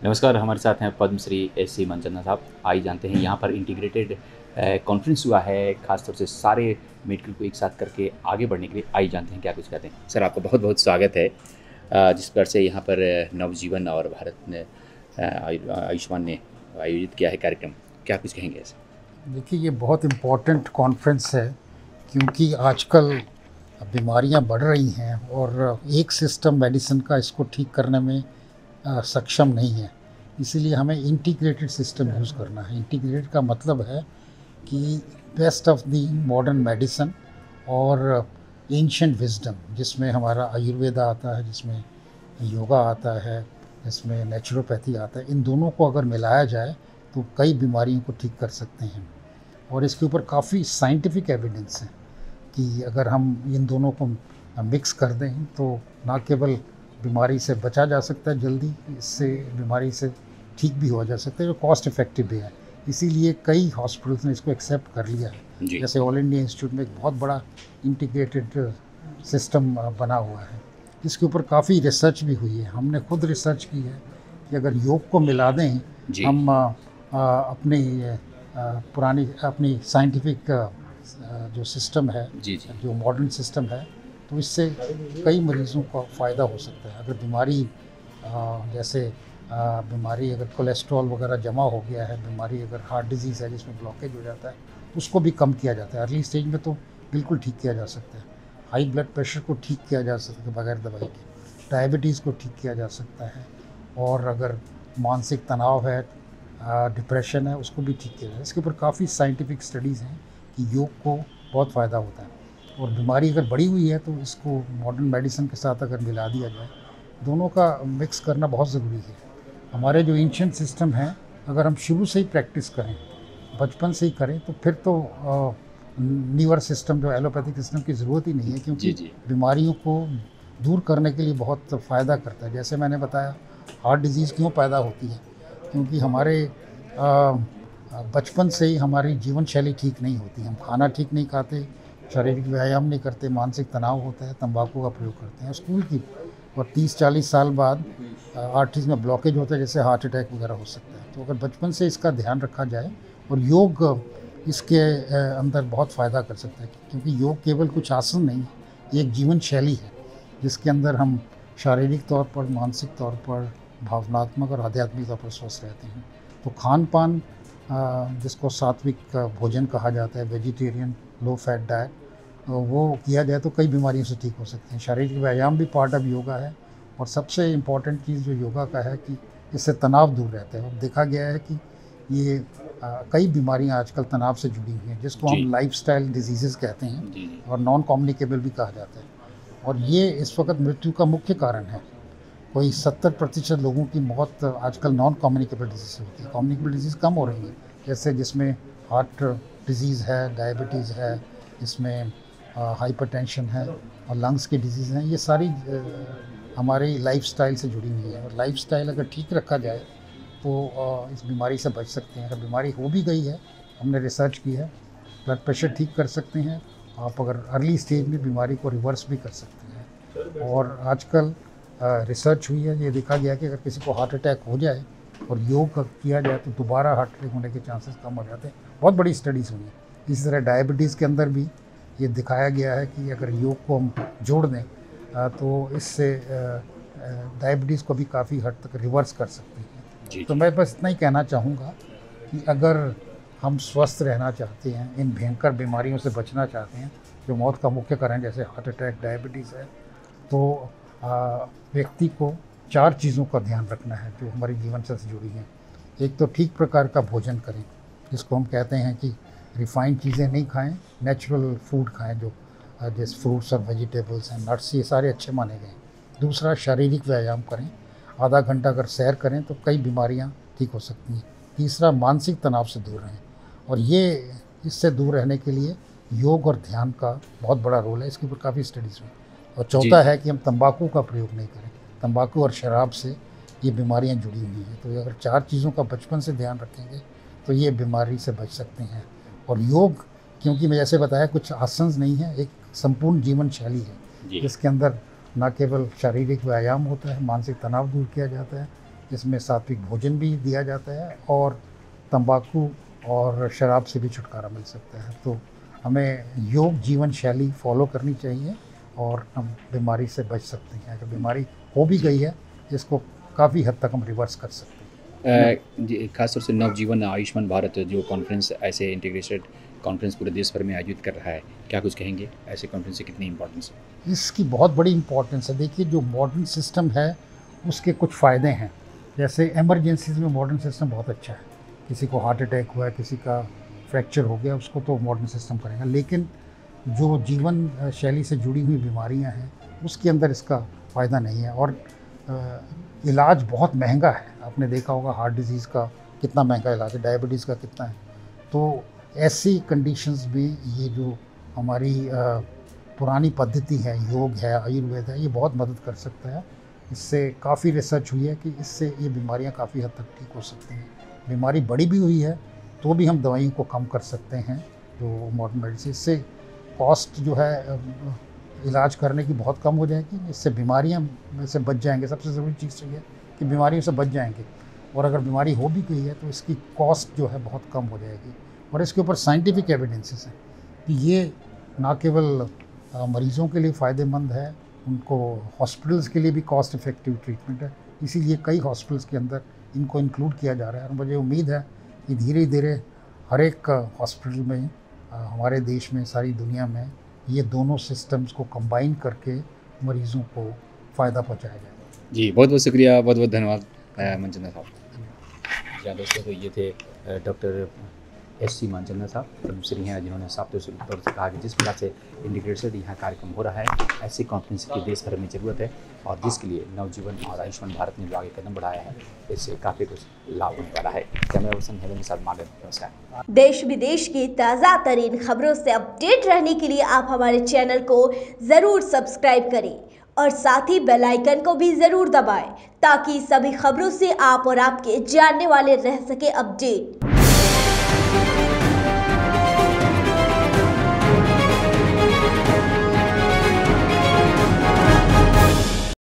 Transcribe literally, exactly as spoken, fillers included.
नमस्कार, हमारे साथ हैं पद्मश्री एस सी मनचंदा साहब। आइए जानते हैं यहाँ पर इंटीग्रेटेड कॉन्फ्रेंस हुआ है, खासतौर से सारे मेडिकल को एक साथ करके आगे बढ़ने के लिए। आइए जानते हैं क्या कुछ कहते हैं। सर, आपका बहुत बहुत स्वागत है। अ, जिस प्रकार से यहाँ पर नवजीवन और भारत ने अ, आयु- आयुष्मान ने आयोजित किया है कार्यक्रम, क्या कुछ कहेंगे ऐसे? देखिए, ये बहुत इम्पोर्टेंट कॉन्फ्रेंस है क्योंकि आजकल बीमारियां बढ़ रही हैं और एक सिस्टम मेडिसिन का इसको ठीक करने में अ, सक्षम नहीं है। इसीलिए हमें इंटीग्रेटेड सिस्टम यूज़ करना है। इंटीग्रेटेड का मतलब है कि best of the modern medicine और एंशिएंट विजडम, जिसमें हमारा आयुर्वेदा आता है, जिसमें योगा आता है, जिसमें नेचुरोपैथी आता है, इन दोनों को अगर मिलाया जाए तो कई बीमारियों को ठीक कर सकते हैं। और इसके ऊपर काफ़ी साइंटिफिक एविडेंस है कि अगर हम इन दोनों को मिक्स कर दें तो ना केवल बीमारी से बचा जा सकता है जल्दी, इससे बीमारी से ठीक भी हो जा सकता है, जो कॉस्ट इफ़ेक्टिव भी है। इसीलिए कई हॉस्पिटल्स ने इसको एक्सेप्ट कर लिया है। जी। जैसे ऑल इंडिया इंस्टीट्यूट में एक बहुत बड़ा इंटीग्रेटेड सिस्टम बना हुआ है, इसके ऊपर काफ़ी रिसर्च भी हुई है। हमने खुद रिसर्च की है कि अगर योग को मिला दें जी। हम आ, आ, अपनी आ, पुरानी अपनी साइंटिफिक जो सिस्टम है, जी जी। जो मॉडर्न सिस्टम है, तो इससे कई मरीज़ों को फ़ायदा हो सकता है। अगर बीमारी आ, जैसे आ, बीमारी अगर कोलेस्ट्रॉल वगैरह जमा हो गया है, बीमारी अगर हार्ट डिजीज़ है जिसमें ब्लॉकेज हो जाता है, उसको भी कम किया जाता है। अर्ली स्टेज में तो बिल्कुल ठीक किया जा सकता है। हाई ब्लड प्रेशर को ठीक किया जा सकता है बगैर दवाई के। डायबिटीज़ को ठीक किया जा सकता है। और अगर मानसिक तनाव है, डिप्रेशन है, उसको भी ठीक किया जाए। इसके ऊपर काफ़ी साइंटिफिक स्टडीज़ हैं कि योग को बहुत फ़ायदा होता है। और बीमारी अगर बढ़ी हुई है तो इसको मॉडर्न मेडिसिन के साथ अगर मिला दिया जाए, दोनों का मिक्स करना बहुत ज़रूरी है। हमारे जो एंशिएंट सिस्टम है, अगर हम शुरू से ही प्रैक्टिस करें, बचपन से ही करें, तो फिर तो लीवर सिस्टम जो एलोपैथिक सिस्टम की ज़रूरत ही नहीं है, क्योंकि जी जी। बीमारियों को दूर करने के लिए बहुत फ़ायदा करता है। जैसे मैंने बताया, हार्ट डिजीज़ क्यों पैदा होती है, क्योंकि हमारे आ, बचपन से ही हमारी जीवन शैली ठीक नहीं होती। हम खाना ठीक नहीं खाते, शारीरिक व्यायाम नहीं करते, मानसिक तनाव होता है, तंबाकू का प्रयोग करते हैं स्कूल की, और तीस चालीस साल बाद आर्टरीज में ब्लॉकेज होता है, जैसे हार्ट अटैक वगैरह हो सकता है। तो अगर बचपन से इसका ध्यान रखा जाए, और योग इसके अंदर बहुत फ़ायदा कर सकता है, क्योंकि योग केवल कुछ आसन नहीं, ये एक जीवन शैली है जिसके अंदर हम शारीरिक तौर पर, मानसिक तौर पर, भावनात्मक और आध्यात्मिक तौर पर स्वस्थ रहते हैं। तो खान पान, जिसको सात्विक भोजन कहा जाता है, वेजिटेरियन लो फैट डाइट, वो किया जाए तो कई बीमारियों से ठीक हो सकते हैं। शारीरिक व्यायाम भी पार्ट ऑफ योगा है। और सबसे इम्पॉर्टेंट चीज़ जो योगा का है कि इससे तनाव दूर रहता है। और देखा गया है कि ये आ, कई बीमारियां आजकल तनाव से जुड़ी हुई हैं, जिसको जी। हम लाइफस्टाइल डिजीज़ेज़ कहते हैं, जी जी। और नॉन कम्युनिकेबल भी कहा जाता है। और ये इस वक्त मृत्यु का मुख्य कारण है। कोई सत्तर प्रतिशत लोगों की मौत आजकल नॉन कम्युनिकेबल डिजीज़ से होती है। कम्युनिकेबल डिजीज़ कम हो रही है, जैसे जिसमें हार्ट डिजीज़ है, डायबिटीज़ है, इसमें हाइपरटेंशन है और लंग्स की डिजीज़ हैं। ये सारी आ, हमारी लाइफस्टाइल से जुड़ी हुई है। और लाइफस्टाइल अगर ठीक रखा जाए तो आ, इस बीमारी से बच सकते हैं। अगर बीमारी हो भी गई है, हमने रिसर्च की है, ब्लड प्रेशर ठीक कर सकते हैं आप। अगर अर्ली स्टेज में बीमारी को रिवर्स भी कर सकते हैं। और आजकल रिसर्च हुई है, ये देखा गया कि अगर किसी को हार्ट अटैक हो जाए और योग किया जाए तो दोबारा हार्ट अटैक होने के चांसेस कम हो जाते हैं। बहुत बड़ी स्टडीज़ हुई हैं। इसी तरह डायबिटीज़ के अंदर भी ये दिखाया गया है कि अगर योग को हम जोड़ दें तो इससे डायबिटीज़ को भी काफ़ी हद तक रिवर्स कर सकते हैं। जी तो जी। मैं बस इतना ही कहना चाहूँगा कि अगर हम स्वस्थ रहना चाहते हैं, इन भयंकर बीमारियों से बचना चाहते हैं जो मौत का मुख्य कारण जैसे हार्ट अटैक, डायबिटीज़ है, तो आ, व्यक्ति को चार चीज़ों का ध्यान रखना है जो हमारी जीवन से जुड़ी हैं। एक तो ठीक प्रकार का भोजन करें, जिसको हम कहते हैं कि रिफाइंड चीज़ें नहीं खाएं, नेचुरल फूड खाएं, जो जैसे फ्रूट्स और वेजिटेबल्स हैं, नट्स, ये सारे अच्छे माने गए। दूसरा, शारीरिक व्यायाम करें, आधा घंटा अगर सैर करें तो कई बीमारियां ठीक हो सकती हैं। तीसरा, मानसिक तनाव से दूर रहें, और ये इससे दूर रहने के लिए योग और ध्यान का बहुत बड़ा रोल है। इसके ऊपर काफ़ी स्टडीज़ हुई। और चौथा है कि हम तंबाकू का प्रयोग नहीं करें। तंबाकू और शराब से ये बीमारियां जुड़ी हुई हैं। तो अगर चार चीज़ों का बचपन से ध्यान रखेंगे तो ये बीमारी से बच सकते हैं। और योग, क्योंकि मैं जैसे बताया, कुछ आसन नहीं है, एक संपूर्ण जीवन शैली है जी। जिसके अंदर न केवल शारीरिक व्यायाम होता है, मानसिक तनाव दूर किया जाता है, इसमें सात्विक भोजन भी दिया जाता है और तंबाकू और शराब से भी छुटकारा मिल सकता है। तो हमें योग जीवन शैली फॉलो करनी चाहिए और हम बीमारी से बच सकते हैं। अगर बीमारी हो भी गई है, इसको काफ़ी हद तक हम रिवर्स कर सकते हैं। खासतौर से नवजीवन आयुष्मान भारत जो कॉन्फ्रेंस ऐसे इंटीग्रेटेड कॉन्फ्रेंस पूरे देश भर में आयोजित कर रहा है, क्या कुछ कहेंगे ऐसे कॉन्फ्रेंस की कितनी इंपॉर्टेंस है? इसकी बहुत बड़ी इंपॉर्टेंस है। देखिए, जो मॉडर्न सिस्टम है उसके कुछ फ़ायदे हैं। जैसे इमरजेंसीज में मॉडर्न सिस्टम बहुत अच्छा है। किसी को हार्ट अटैक हुआ है, किसी का फ्रैक्चर हो गया, उसको तो मॉडर्न सिस्टम करेगा। लेकिन जो जीवन शैली से जुड़ी हुई बीमारियां हैं उसके अंदर इसका फ़ायदा नहीं है और इलाज बहुत महंगा है। आपने देखा होगा हार्ट डिजीज़ का कितना महंगा इलाज है, डायबिटीज़ का कितना है। तो ऐसी कंडीशंस में ये जो हमारी पुरानी पद्धति है, योग है, आयुर्वेद है, ये बहुत मदद कर सकता है। इससे काफ़ी रिसर्च हुई है कि इससे ये बीमारियां काफ़ी हद तक ठीक हो सकती हैं। बीमारी बड़ी भी हुई है तो भी हम दवाइयों को कम कर सकते हैं जो मॉडर्न मेडिसिन। इससे कॉस्ट जो है इलाज करने की बहुत कम हो जाएगी। इससे बीमारियां में से बच जाएंगे। सबसे ज़रूरी चीज़ तो ये कि बीमारियों से बच जाएंगे और अगर बीमारी हो भी गई है तो इसकी कॉस्ट जो है बहुत कम हो जाएगी। और इसके ऊपर साइंटिफिक एविडेंसेस हैं कि ये ना केवल मरीज़ों के लिए फ़ायदेमंद है, उनको हॉस्पिटल्स के लिए भी कॉस्ट इफ़ेक्टिव ट्रीटमेंट है। इसीलिए कई हॉस्पिटल्स के अंदर इनको इंक्लूड किया जा रहा है और मुझे उम्मीद है कि धीरे धीरे हर एक हॉस्पिटल में हमारे देश में, सारी दुनिया में ये दोनों सिस्टम्स को कंबाइन करके मरीज़ों को फ़ायदा पहुंचाया जाएगा। जी, बहुत बहुत शुक्रिया, बहुत बहुत धन्यवाद मनचंदा साहब। जी दोस्तों, तो ये थे डॉक्टर एस सी मनचंदा साहब, पद्मश्री हैं, जिन्होंने साफ तौर से कहा कि जिस प्रकार से इंटीग्रेटेड यहाँ कार्यक्रम हो रहा है, ऐसे कॉन्फ्रेंस की देश भर में ज़रूरत है और जिसके लिए नवजीवन और आयुष्मान भारत ने जो आगे कदम बढ़ाया है, इससे काफ़ी कुछ लाभ होने वाला है। कैमरा पर्सन हेवन के साथ मार्गन, नमस्कार। देश विदेश की ताज़ा तरीन खबरों से अपडेट रहने के लिए आप हमारे चैनल को ज़रूर सब्सक्राइब करें और साथ ही बेल आइकन को भी ज़रूर दबाएं ताकि सभी खबरों से आप और आपके जानने वाले रह सके अपडेट।